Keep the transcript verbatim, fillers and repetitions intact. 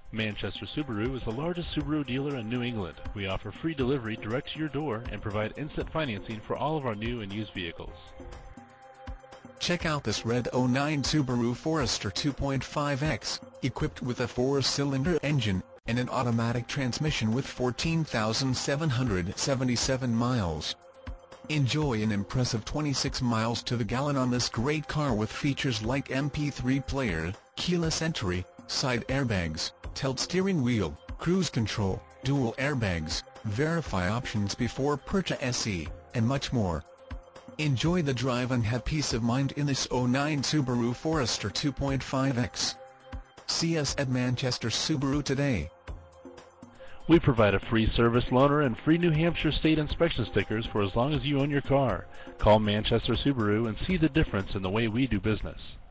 Manchester Subaru is the largest Subaru dealer in New England. We offer free delivery direct to your door and provide instant financing for all of our new and used vehicles. Check out this red oh nine Subaru Forester two point five X, equipped with a four-cylinder engine and an automatic transmission with fourteen thousand seven hundred seventy-seven miles. Enjoy an impressive twenty-six miles to the gallon on this great car with features like M P three player, keyless entry, side airbags, tilt steering wheel, cruise control, dual airbags, verify options before purchase, and much more. Enjoy the drive and have peace of mind in this oh nine Subaru Forester two point five X. See us at Manchester Subaru today. We provide a free service loaner and free New Hampshire state inspection stickers for as long as you own your car. Call Manchester Subaru and see the difference in the way we do business.